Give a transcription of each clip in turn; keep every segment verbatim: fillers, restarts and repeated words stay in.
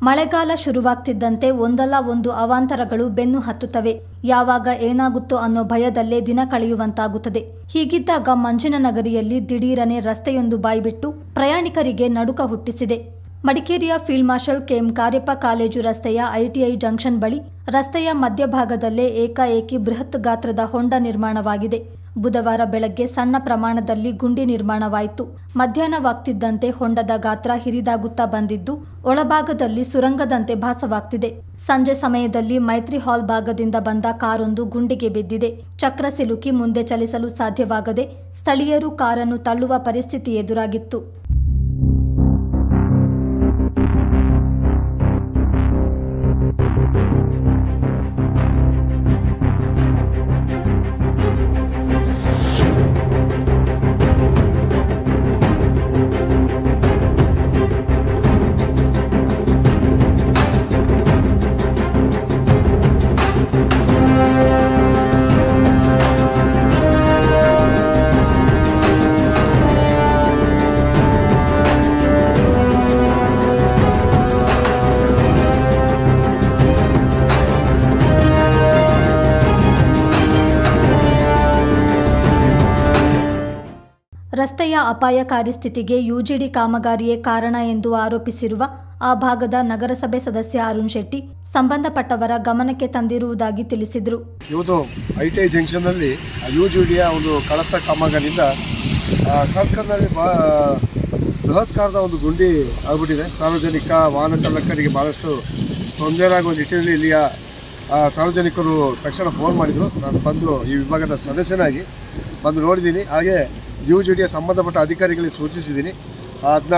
ಮಳೆಗಾಲ ಶುರುವಾಗ್ತಿದ್ದಂತೆ ಒಂದಲ್ಲ ಒಂದು ಅವಾಂತರಗಳು ಬೆನ್ನು ಹತ್ತುತ್ತವೆ. ಯಾವಾಗ ಏನಾಗುತ್ತೋ ಅನ್ನೋ ಭಯದಲ್ಲೇ ದಿನ ಕಳೆಯುವಂತಾಗುತ್ತದೆ. ಹೀಗಿದ್ದಾಗ ಮಂಜಿನ ನಗರಿಯಲ್ಲಿ ದಿಢೀರನೆ ರಸ್ತೆಯೊಂದು ಬಾಯ್ಬಿಟ್ಟು ಪ್ರಯಾಣಿಕರಿಗೆ ನಡುಕ ಹುಟ್ಟಿಸಿದೆ. ಮಡಿಕೇರಿಯ field marshal K M Cariappa college ರಸ್ತೆಯ ಐಟಿಐ ಜಂಕ್ಷನ್ ಬಳಿ ರಸ್ತೆಯ ಮಧ್ಯಭಾಗದಲ್ಲೇ ಏಕಾಏಕಿ ಬೃಹತ್ ಗಾತ್ರದ ಹೊಂಡ ನಿರ್ಮಾಣವಾಗಿದೆ. ಬುಧವಾರ ಬೆಳಗ್ಗೆ ಸಣ್ಣ ಪ್ರಮಾಣದಲ್ಲಿ ಗುಂಡಿ ನಿರ್ಮಾಣವಾಯಿತು. ಮಧ್ಯಾಹ್ನವಾಗ್ತಿದ್ದಂತೆ ಹೊಂಡದ ಗಾತ್ರ ಹಿರಿದಾಗುತ್ತಾ ಬಂದಿದ್ದು ಒಳಭಾಗದಲ್ಲಿ ಸುರಂಗದಂತೆ ಭಾಸವಾಗ್ತಿದೆ. ಸಂಜೆ ಸಮಯದಲ್ಲಿ ಮೈತ್ರಿ ಹಾಲ್ ಭಾಗದಿಂದ ಬಂದ ಕಾರೊಂದು ಗುಂಡಿಗೆ ಬಿದ್ದಿದೆ. ಚಕ್ರ ಸಿಲುಕಿ ಮುಂದೆ ಚಲಿಸಲು ಸಾಧ್ಯವಾಗದೆ ಸ್ಥಳೀಯರು ಕಾರನ್ನು ತಳ್ಳುವ ಪರಿಸ್ಥಿತಿ ಎದುರಾಗಿತ್ತು. ರಸ್ತೆಯ ಅಪಾಯಕಾರಿ ಸ್ಥಿತಿಗೆ ಯುಜಿಡಿ ಕಾಮಗಾರಿಯೇ ಕಾರಣ ಎಂದು ಆರೋಪಿಸಿರುವ ಆ ಭಾಗದ ನಗರಸಭೆ ಸದಸ್ಯ ಅರುಣ್ ಶೆಟ್ಟಿ ಸಂಬಂಧಪಟ್ಟವರ ಗಮನಕ್ಕೆ ತಂದಿರುವುದಾಗಿ ತಿಳಿಸಿದರು. ಇವತ್ತು ಐಟಿಐ ಜಂಕ್ಷನ್ನಲ್ಲಿ ಯುಜಿಡಿಯ ಒಂದು ಕಳಪೆ ಕಾಮಗಾರಿಯಿಂದ ಸರ್ಕಲ್ನಲ್ಲಿ ಬೃಹತ್ಕಾರದ ಒಂದು ಗುಂಡಿ ಆಗಿಬಿಟ್ಟಿದೆ. ಸಾರ್ವಜನಿಕ ವಾಹನ ಚಾಲಕರಿಗೆ ಭಾಳಷ್ಟು ತೊಂದರೆ ಆಗುವ ನಿಟ್ಟಿನಲ್ಲಿ ಇಲ್ಲಿಯ ಸಾರ್ವಜನಿಕರು ತಕ್ಷಣ ಫೋನ್ ಮಾಡಿದರು. ನಾನು ಬಂದು ಈ ವಿಭಾಗದ ಸದಸ್ಯನಾಗಿ ಬಂದು ನೋಡಿದ್ದೀನಿ. ಹಾಗೆ ಯು ಜಿ ಡಿಯ ಸಂಬಂಧಪಟ್ಟ ಅಧಿಕಾರಿಗಳಿಗೆ ಸೂಚಿಸಿದ್ದೀನಿ. ಅದನ್ನ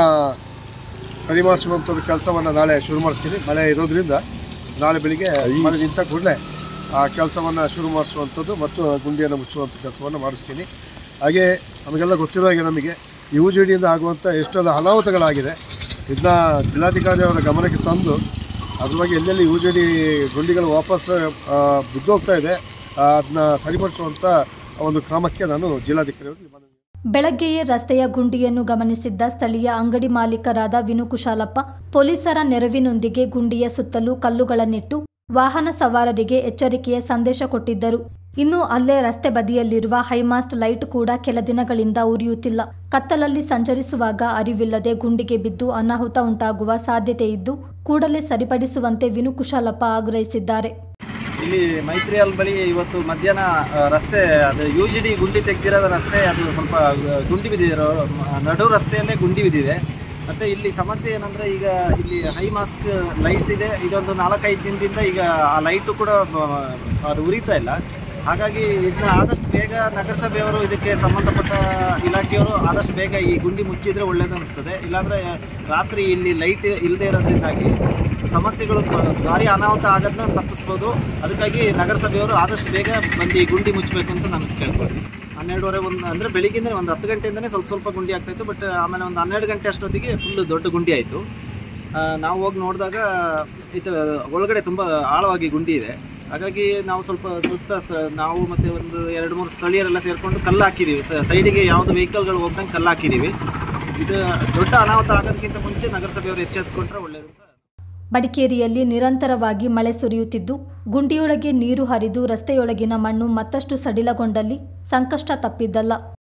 ಸರಿ ಮಾಡಿಸುವಂಥದ್ದು ಕೆಲಸವನ್ನು ನಾಳೆ ಶುರು ಮಾಡಿಸ್ತೀನಿ. ಮಳೆ ಇರೋದ್ರಿಂದ ನಾಳೆ ಬೆಳಿಗ್ಗೆ ಮಳೆ ನಿಂತ ಕೂಡಲೇ ಆ ಕೆಲಸವನ್ನು ಶುರು ಮಾಡಿಸುವಂಥದ್ದು ಮತ್ತು ಗುಂಡಿಯನ್ನು ಮುಚ್ಚುವಂಥ ಕೆಲಸವನ್ನು ಮಾಡಿಸ್ತೀನಿ. ಹಾಗೆ ನಮಗೆಲ್ಲ ಗೊತ್ತಿರೋ ಹಾಗೆ ನಮಗೆ ಯು ಜಿ ಡಿಯಿಂದ ಆಗುವಂಥ ಎಷ್ಟೊಂದು ಅನಾಹುತಗಳಾಗಿದೆ. ಇದನ್ನ ಜಿಲ್ಲಾಧಿಕಾರಿಯವರ ಗಮನಕ್ಕೆ ತಂದು ಅದ್ರ ಬಗ್ಗೆ ಎಲ್ಲೆಲ್ಲಿ ಯು ಜಿ ಡಿ ಗುಂಡಿಗಳು ವಾಪಸ್ ಬಿದ್ದೋಗ್ತಾ ಇದೆ ಅದನ್ನ ಸರಿಪಡಿಸುವಂಥ ಒಂದು ಕ್ರಮಕ್ಕೆ ನಾನು ಜಿಲ್ಲಾಧಿಕಾರಿಯವರಿಗೆ ಮನವಿ. ಬೆಳಗ್ಗೆಯೇ ರಸ್ತೆಯ ಗುಂಡಿಯನ್ನು ಗಮನಿಸಿದ್ದ ಸ್ಥಳೀಯ ಅಂಗಡಿ ಮಾಲೀಕರಾದ ವಿನು ಕುಶಾಲಪ್ಪ ಪೊಲೀಸರ ನೆರವಿನೊಂದಿಗೆ ಗುಂಡಿಯ ಸುತ್ತಲೂ ಕಲ್ಲುಗಳನ್ನಿಟ್ಟು ವಾಹನ ಸವಾರರಿಗೆ ಎಚ್ಚರಿಕೆಯ ಸಂದೇಶ ಕೊಟ್ಟಿದ್ದರು. ಇನ್ನು ಅಲ್ಲೇ ರಸ್ತೆ ಬದಿಯಲ್ಲಿರುವ ಹೈಮಾಸ್ಟ್ ಲೈಟ್ ಕೂಡ ಕೆಲ ದಿನಗಳಿಂದ ಉರಿಯುತ್ತಿಲ್ಲ. ಕತ್ತಲಲ್ಲಿ ಸಂಚರಿಸುವಾಗ ಅರಿವಿಲ್ಲದೆ ಗುಂಡಿಗೆ ಬಿದ್ದು ಅನಾಹುತ ಉಂಟಾಗುವ ಸಾಧ್ಯತೆ ಇದ್ದು ಕೂಡಲೇ ಸರಿಪಡಿಸುವಂತೆ ವಿನು ಕುಶಾಲಪ್ಪ ಆಗ್ರಹಿಸಿದ್ದಾರೆ. ಇಲ್ಲಿ ಮೈತ್ರಿ ಹಾಲ್ ಬಳಿ ಇವತ್ತು ಮಧ್ಯಾಹ್ನ ರಸ್ತೆ ಅದು ಯು ಜಿ ಡಿ ಗುಂಡಿ ತೆಗೆದಿರೋದ ರಸ್ತೆ ಅದು ಸ್ವಲ್ಪ ಗುಂಡಿ ಬಿದ್ದಿರೋ ನಡು ರಸ್ತೆಯಲ್ಲೇ ಗುಂಡಿ ಬಿದ್ದಿದೆ. ಮತ್ತು ಇಲ್ಲಿ ಸಮಸ್ಯೆ ಏನಂದರೆ ಈಗ ಇಲ್ಲಿ ಹೈ ಮಾಸ್ಕ್ ಲೈಟ್ ಇದೆ. ಇದೊಂದು ನಾಲ್ಕೈದು ದಿನದಿಂದ ಈಗ ಆ ಲೈಟು ಕೂಡ ಅದು ಉರಿತಾ ಇಲ್ಲ. ಹಾಗಾಗಿ ಇದನ್ನ ಆದಷ್ಟು ಬೇಗ ನಗರಸಭೆಯವರು ಇದಕ್ಕೆ ಸಂಬಂಧಪಟ್ಟ ಇಲಾಖೆಯವರು ಆದಷ್ಟು ಬೇಗ ಈ ಗುಂಡಿ ಮುಚ್ಚಿದರೆ ಒಳ್ಳೆಯದು ಅನಿಸ್ತದೆ. ಇಲ್ಲಾಂದರೆ ರಾತ್ರಿ ಇಲ್ಲಿ ಲೈಟ್ ಇಲ್ಲದೆ ಇರೋದ್ರಿಂದಾಗಿ ಸಮಸ್ಯೆಗಳು ಭಾರಿ ಅನಾಹುತ ಆಗೋದನ್ನ ತಪ್ಪಿಸ್ಬೋದು. ಅದಕ್ಕಾಗಿ ನಗರಸಭೆಯವರು ಆದಷ್ಟು ಬೇಗ ಬಂದು ಈ ಗುಂಡಿ ಮುಚ್ಚಬೇಕು ಅಂತ ನಾನು ಕೇಳ್ಕೊಳ್ತೀನಿ. ಹನ್ನೆರಡುವರೆ ಒಂದು ಅಂದರೆ ಬೆಳಿಗ್ಗೆಯಿಂದ ಒಂದು ಹತ್ತು ಗಂಟೆಯಿಂದಲೇ ಸ್ವಲ್ಪ ಸ್ವಲ್ಪ ಗುಂಡಿ ಆಗ್ತಾಯಿತ್ತು. ಬಟ್ ಆಮೇಲೆ ಒಂದು ಹನ್ನೆರಡು ಗಂಟೆ ಅಷ್ಟೊತ್ತಿಗೆ ಫುಲ್ಲು ದೊಡ್ಡ ಗುಂಡಿ ಆಯಿತು. ನಾವು ಹೋಗಿ ನೋಡಿದಾಗ ಇದು ಒಳಗಡೆ ತುಂಬ ಆಳವಾಗಿ ಗುಂಡಿ ಇದೆ. ಹಾಗಾಗಿ ನಾವು ಸ್ವಲ್ಪ ಸುತ್ತ ನಾವು ಮತ್ತು ಒಂದು ಎರಡು ಮೂರು ಸ್ಥಳೀಯರೆಲ್ಲ ಸೇರಿಕೊಂಡು ಕಲ್ಲು ಹಾಕಿದ್ದೀವಿ. ಸೈಡಿಗೆ ಯಾವುದು ವೆಹಿಕಲ್ಗಳು ಹೋಗ್ದಂಗೆ ಕಲ್ಲು ಹಾಕಿದ್ದೀವಿ. ಇದು ದೊಡ್ಡ ಅನಾಹುತ ಆಗೋದಕ್ಕಿಂತ ಮುಂಚೆ ನಗರಸಭೆಯವರು ಎಚ್ಚೆತ್ತುಕೊಂಡ್ರೆ ಒಳ್ಳೆಯದು ಅಂತ. ಮಡಿಕೇರಿಯಲ್ಲಿ ನಿರಂತರವಾಗಿ ಮಳೆ ಸುರಿಯುತ್ತಿದ್ದು ಗುಂಡಿಯೊಳಗೆ ನೀರು ಹರಿದು ರಸ್ತೆಯೊಳಗಿನ ಮಣ್ಣು ಮತ್ತಷ್ಟು ಸಡಿಲಗೊಂಡಲ್ಲಿ ಸಂಕಷ್ಟ ತಪ್ಪಿದ್ದಲ್ಲ.